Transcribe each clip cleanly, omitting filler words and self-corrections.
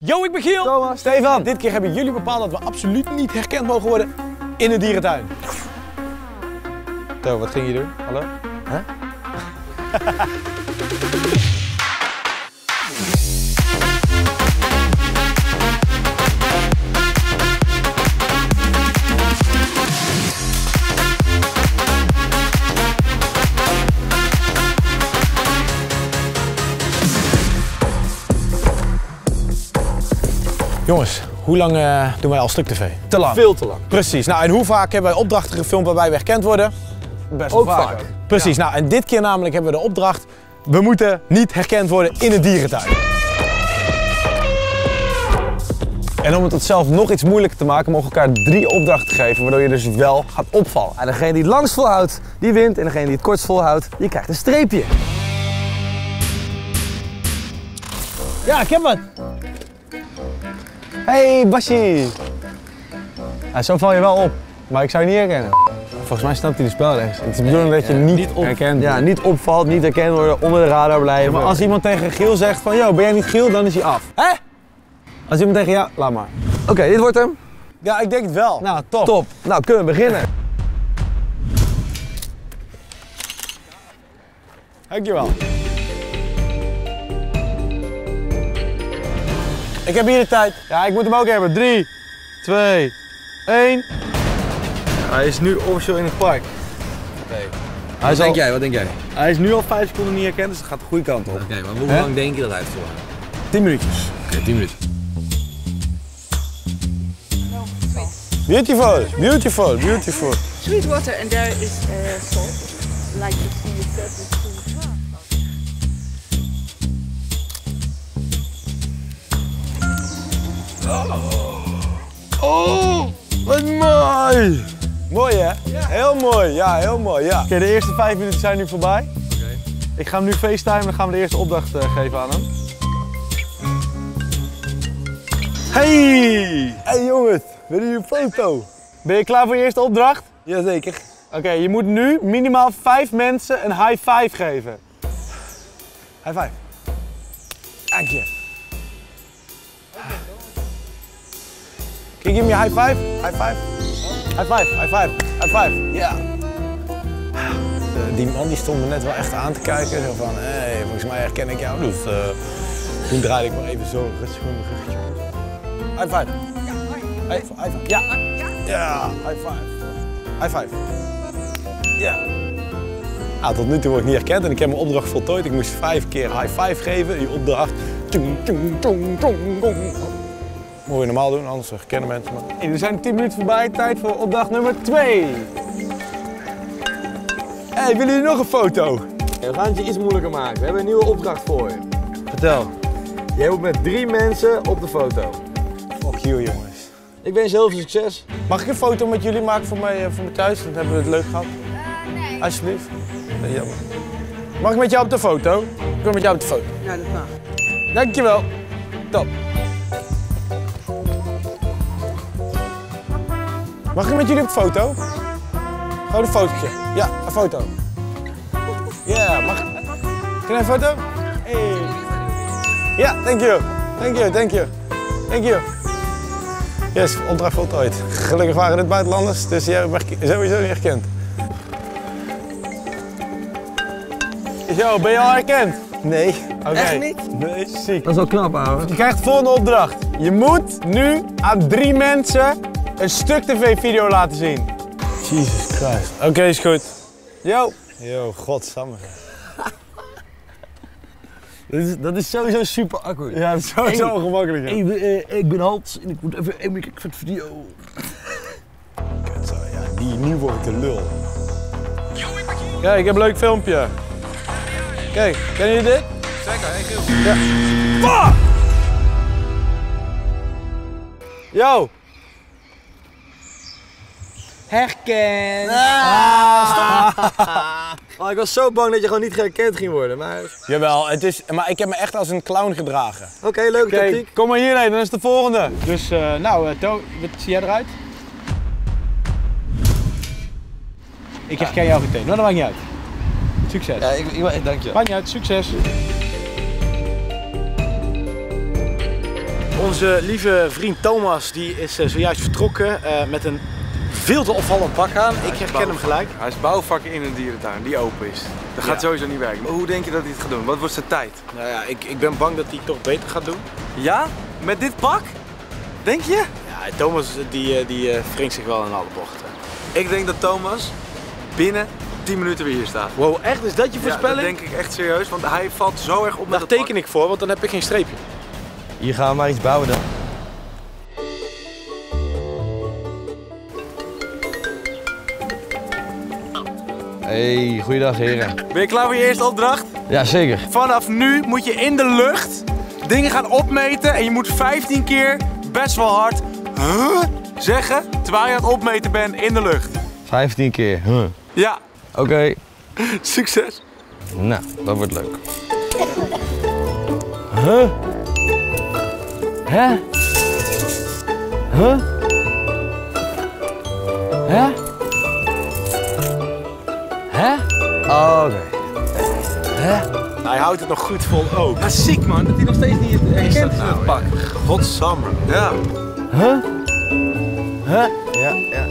Yo, ik ben Giel. Thomas. Stefan. Dit keer hebben jullie bepaald dat we absoluut niet herkend mogen worden in de dierentuin. Zo, wat ging je doen? Hallo? Huh? Jongens, hoe lang doen wij al Stuk TV? Te lang. Veel te lang. Precies. Nou, en hoe vaak hebben wij opdrachten gefilmd waarbij we herkend worden? Best wel vaak. Precies. Ja. Nou, en dit keer namelijk hebben we de opdracht: we moeten niet herkend worden in een dierentuin. En om het onszelf nog iets moeilijker te maken, mogen we elkaar 3 opdrachten geven, waardoor je dus wel gaat opvallen. En degene die het langst volhoudt, die wint. En degene die het kortst volhoudt, die krijgt een streepje. Ja, ik heb wat. Hey, Basje. Ja, zo val je wel op, maar ik zou je niet herkennen. Volgens mij snapt hij de spelregels. Het is de bedoeling dat je niet herkent. Ja, niet opvalt, niet herkend worden, onder de radar blijven. Ja, maar als iemand tegen Giel zegt van, yo, ben jij niet Giel, dan is hij af. Hè? Als iemand tegen jou, laat maar. Oké, dit wordt hem. Ja, ik denk het wel. Nou, top. Top. Nou, kunnen we beginnen. Dankjewel. Ik heb hier de tijd. Ja, ik moet hem ook hebben. 3, 2, 1. Hij is nu officieel in het park. Okay. Wat denk jij? Hij is nu al 5 seconden niet herkend, dus het gaat de goede kant op. Oké, maar hoe lang denk je dat hij het volhoudt? 10 minuutjes. Oké, 10 minuten. Beautiful, beautiful, beautiful. Sweet water and there is salt, like you see in certain foods. Oh, wat mooi! Mooi hè? Ja. Heel mooi, ja, heel mooi, ja. Oké, de eerste 5 minuten zijn nu voorbij. Oké. Ik ga hem nu facetimen en dan gaan we de eerste opdracht geven aan hem. Hey! Hey jongens, willen jullie een foto? Ben je klaar voor je eerste opdracht? Jazeker. Oké, je moet nu minimaal 5 mensen een high five geven. High five. Dank je. Can you give me a high five? High five. High five, high five, high five. Ja. Die man die stond me net wel echt aan te kijken. Zo van, hé, volgens mij herken ik jou. Dus toen draaide ik maar even zo rustig met mijn ruggetje. High five. Hey, high five. Ja. Ja, high five. High five. Ja. Nou, tot nu toe word ik niet herkend en ik heb mijn opdracht voltooid. Ik moest 5 keer high five geven. Die opdracht. Moet je normaal doen, anders herkennen mensen me. Hey, er zijn 10 minuten voorbij, tijd voor opdracht nummer 2. Hey, willen jullie nog een foto? We gaan het je iets moeilijker maken. We hebben een nieuwe opdracht voor je. Vertel. Jij moet met 3 mensen op de foto. Fuck you, jongens. Ik wens je heel veel succes. Mag ik een foto met jullie maken voor mij thuis? Dan hebben we het leuk gehad. Nee. Alsjeblieft. Nee, jammer. Mag ik met jou op de foto? Ik wil met jou op de foto. Ja, dat mag. Dankjewel. Top. Mag ik met jullie op de foto? Gewoon een fotootje. Ja, een foto. Ja, mag ik? Can I een foto? Hey. Ja, thank you. Thank you, thank you. Thank you. Yes, opdracht voltooid. Gelukkig waren dit buitenlanders, dus jij werd sowieso niet herkend. Yo, ben je al herkend? Nee. Okay. Echt niet? Nee, ziek. Dat is wel knap, ouwe. Je krijgt de volgende opdracht. Je moet nu aan 3 mensen een Stuk TV-video laten zien. Jesus Christ. Oké, is goed. Yo. Yo, godsamme. Dat is sowieso super awkward. Ja, dat is sowieso ongemakkelijk. Ik ben Hans en ik moet even kijken voor het video. Kut zo, ja, nu word ik de lul. Kijk, ik heb een leuk filmpje. Kijk, kennen jullie dit? Zeker, hey Giel. Ja. Fuck! Yo! Herken! Oh, ik was zo bang dat je gewoon niet herkend ging worden, maar... Jawel, maar ik heb me echt als een clown gedragen. Oké, leuke tactiek. Kom maar hierheen, dan is de volgende. Dus, To, wat zie jij eruit? Ik herken jou meteen, maar dat maakt niet uit. Succes. Ja, dank je. Maakt niet uit, succes. Onze lieve vriend Thomas die is zojuist vertrokken met een veel te opvallend pak aan. Ik herken hem gelijk. Hij is bouwvakker in een dierentuin die open is. Dat gaat sowieso niet werken. Maar hoe denk je dat hij het gaat doen? Wat wordt zijn tijd? Nou ja, ik ben bang dat hij het toch beter gaat doen. Ja? Met dit pak? Denk je? Ja, Thomas die wringt zich wel in alle bochten. Ik denk dat Thomas binnen 10 minuten weer hier staat. Wow, echt? Is dat je voorspelling? Ja, dat denk ik echt serieus, want hij valt zo erg op met Daar dat teken pak. ik voor, want dan heb ik geen streepje. Hier gaan we maar iets bouwen dan. Hey, goeiedag heren. Ben je klaar voor je eerste opdracht? Ja, zeker. Vanaf nu moet je in de lucht dingen gaan opmeten en je moet 15 keer best wel hard zeggen terwijl je aan het opmeten bent in de lucht. 15 keer. Ja, Oké. succes. Nou, dat wordt leuk. Huh? Hè? Huh? Hè? Hè? Oh, oké. Hè? Hij houdt het nog goed vol ook. Ja, ziek man, dat hij nog steeds niet herkent is nou, het pak. Godsamme. Ja. Huh? Huh? Ja.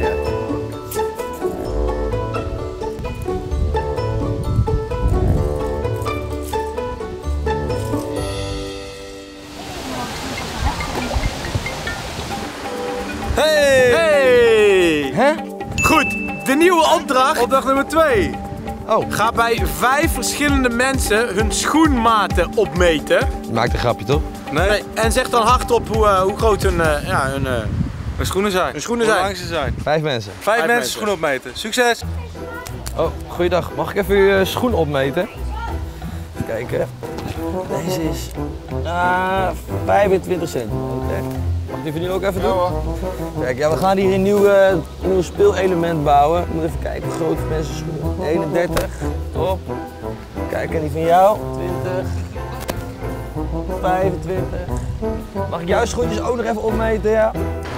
Hey! Hè? Goed, de nieuwe opdracht. Opdracht nummer 2. Oh, Ga bij 5 verschillende mensen hun schoenmaten opmeten. maakt een grapje toch? Nee, En zeg dan hardop hoe groot hun mijn schoenen zijn. Mijn schoenen Hoe zijn. lang ze zijn. 5 mensen. 5 mensen mensen. schoenen opmeten. Succes! Oh, goeiedag. Mag ik even uw schoen opmeten? Even kijken. Deze is 25 cent. Oké. Mag ik die van nu ook even doen? Kijk, ja, we gaan hier een nieuw speelelement bouwen. Ik moet even kijken hoe groot mensen schoenen. 31. Top. Kijk, en die van jou? 20. 25. Mag ik jouw schoentjes ook nog even opmeten? Ja.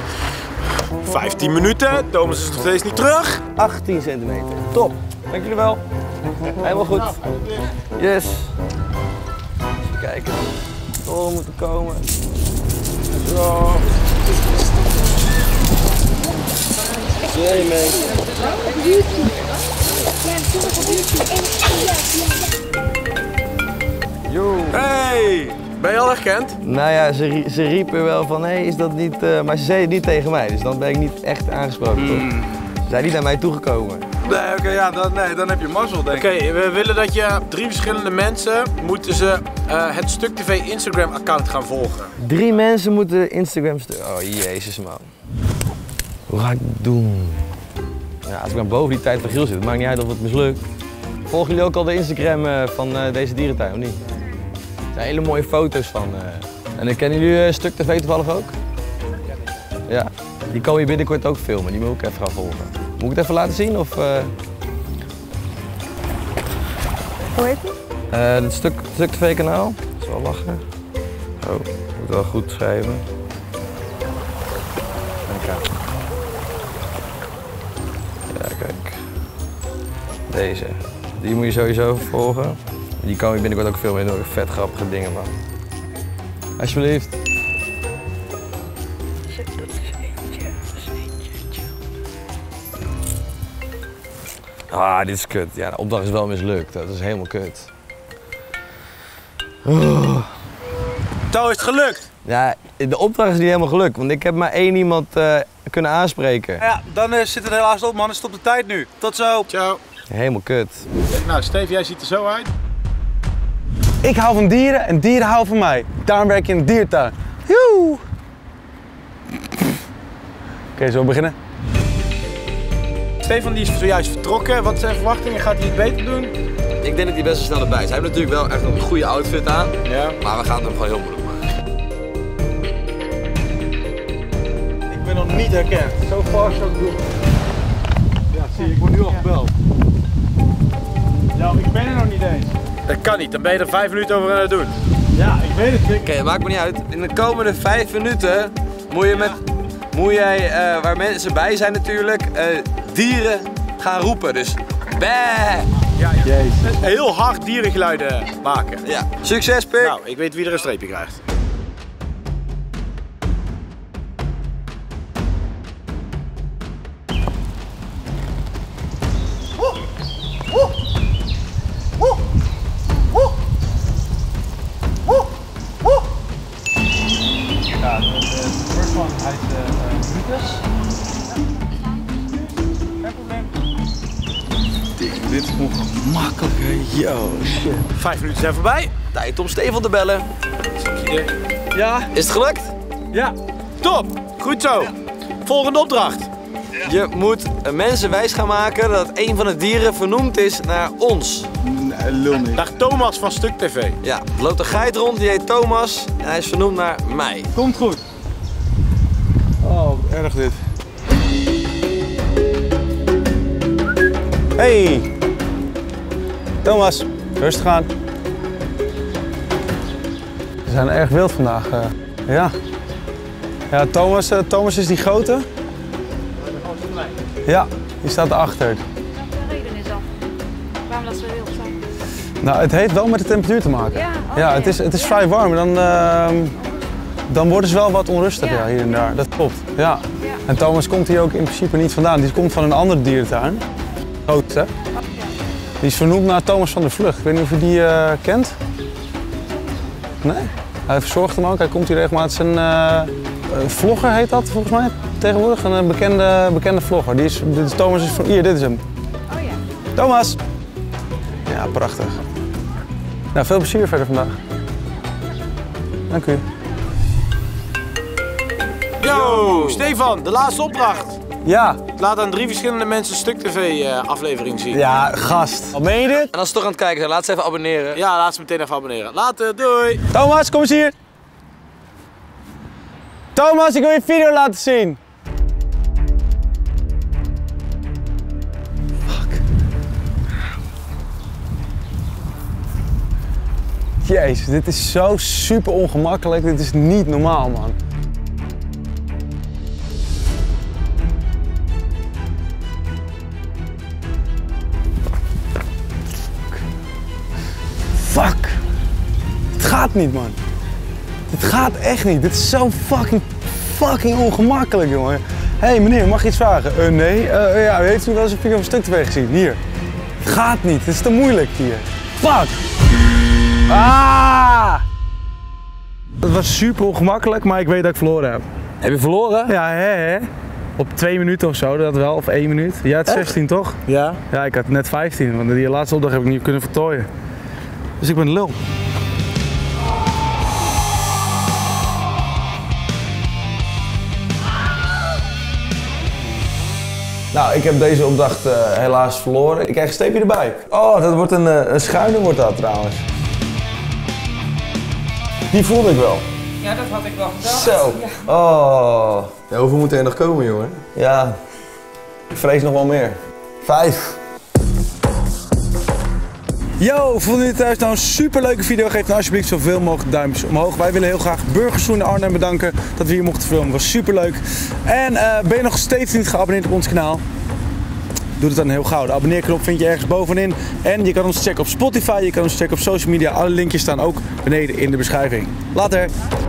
15 minuten. Thomas is nog steeds niet terug. 18 centimeter. Top. Dank jullie wel. Helemaal goed. Yes. Even kijken. Door moeten komen. Zo. Jee, Yo. Hey! Ben je al herkend? Nou ja, ze riepen wel van, hé, is dat niet... maar ze zeiden het niet tegen mij, dus dan ben ik niet echt aangesproken, toch? Ze zijn niet naar mij toegekomen. Nee, oké, ja, dan heb je mazzel, denk ik. Oké, we willen dat je 3 verschillende mensen moeten ze het Stuk TV Instagram account gaan volgen. 3 mensen moeten Instagram sturen. Oh, jezus man. Hoe ga ik het doen? Ja, als ik dan boven die tijd van Giel zit, het maakt niet uit of het mislukt. Volgen jullie ook al de Instagram van deze dierentuin, of niet? Er zijn hele mooie foto's van. En dan kennen jullie Stuk TV toevallig ook? Ja, die komen je binnenkort ook filmen, die moet ik even gaan volgen. Moet ik het even laten zien? Of, Hoe heet die? het Stuk TV kanaal. Dat is wel lachen. Oh, moet wel goed schrijven. Kijk. Ja, kijk. Deze. Die moet je sowieso volgen. Die kan je binnenkort ook filmen en vet grappige dingen, man. Alsjeblieft. Ah, dit is kut. Ja, de opdracht is wel mislukt. Dat is helemaal kut. Touw, is het gelukt? Ja, de opdracht is niet helemaal gelukt, want ik heb maar 1 iemand kunnen aanspreken. Ja, dan zit het helaas op, man. Dan stopt de tijd nu. Tot zo. Ciao. Helemaal kut. Nou, Steve, jij ziet er zo uit. Ik hou van dieren en dieren houden van mij. Daarom werk ik in een diertuin. Joe! Oké, zullen we beginnen? Stefan die is zojuist vertrokken. Wat zijn verwachtingen? Gaat hij het beter doen? Ik denk dat hij best wel snel erbij is. Hij heeft natuurlijk wel echt een goede outfit aan. Ja. Maar we gaan het hem gewoon heel moeilijk maken. Ik ben nog niet herkend. Zo far, zo goed. Ja, zie je, ik word nu al gebeld. Ja, ik ben er nog niet eens. Dat kan niet, dan ben je er 5 minuten over aan het doen. Ja, ik weet het. Oké, maakt me niet uit. In de komende 5 minuten moet jij, waar mensen bij zijn natuurlijk, dieren gaan roepen. Dus Ja. Heel hard dierengeluiden maken. ja. Succes, Pik! Nou, ik weet wie er een streepje krijgt. Ja, de first one heet Brutus. Geen probleem. Dit is ongemakkelijk, hè. Yo, shit. 5 minuten zijn voorbij. Tijd om Stefan te bellen. Ja, Is het gelukt? ja. Top. Goed zo. Volgende opdracht. Je moet mensen wijs gaan maken dat een van de dieren vernoemd is naar ons. Nee, lul niet. Dag Thomas van Stuk TV. Ja, er loopt een geit rond, die heet Thomas en hij is vernoemd naar mij. Komt goed. Oh, erg dit. Hey! Thomas, rustig aan. We zijn erg wild vandaag. Ja. Ja, Thomas is die grote. Ja, die staat erachter. De reden is dan waarom dat zo wild zijn. Nou, het heeft wel met de temperatuur te maken. Ja, oh, ja, ja. het is vrij warm. Dan worden ze wel wat onrustig Ja. hier en daar. Dat klopt. Ja. Ja. En Thomas komt hier ook in principe niet vandaan. Die komt van een andere dierentuin. Groot, hè? Die is vernoemd naar Thomas van der Vlucht. Ik weet niet of je die kent. Nee? Hij verzorgt hem ook. Hij komt hier regelmatig. Een vlogger heet dat volgens mij tegenwoordig. Een bekende vlogger. Thomas is van... Hier, dit is hem. Oh ja. Thomas! Ja, prachtig. Nou, veel plezier verder vandaag. Dank u. Yo, Stefan, de laatste opdracht. Ja. Laat aan 3 verschillende mensen Stuk TV aflevering zien. Ja, gast. Meen je dit? En als ze toch aan het kijken zijn, laat ze even abonneren. Ja, laat ze meteen even abonneren. Later, doei. Thomas, kom eens hier. Thomas, ik wil je video laten zien. Fuck. Jezus, dit is zo super ongemakkelijk. Dit is niet normaal, man. Fuck. Het gaat niet, man. Dit gaat echt niet. Dit is zo fucking ongemakkelijk, jongen. Hé, hey, meneer, mag je iets vragen? Nee. Ja, heeft u wel eens een video van Stuk TV gezien? Hier. Het gaat niet. Het is te moeilijk hier. Fuck. Ah! Het was super ongemakkelijk, maar ik weet dat ik verloren heb. Heb je verloren? Ja, hè? Op 2 minuten of zo, dat wel. Of 1 minuut. Jij had 16, toch? Ja? Ja, ik had net 15, want die laatste opdracht heb ik niet kunnen voltooien. Dus ik ben een lul. Nou, ik heb deze opdracht helaas verloren. Ik krijg een streepje erbij. Oh, dat wordt een schuine wordt dat trouwens. Die voelde ik wel. Ja, dat had ik wel gedacht. Zo. Ja. Oh. Ja, hoeveel moeten er nog komen, jongen? Ja. Ik vrees nog wel meer. 5. Yo, vonden jullie thuis nou een superleuke video? Geef dan alsjeblieft zoveel mogelijk duimpjes omhoog. Wij willen heel graag Burgersoen en Arnhem bedanken dat we hier mochten filmen. Was superleuk. En ben je nog steeds niet geabonneerd op ons kanaal? Doe het dan heel gauw. De abonneerknop vind je ergens bovenin. En je kan ons checken op Spotify, je kan ons checken op social media. Alle linkjes staan ook beneden in de beschrijving. Later!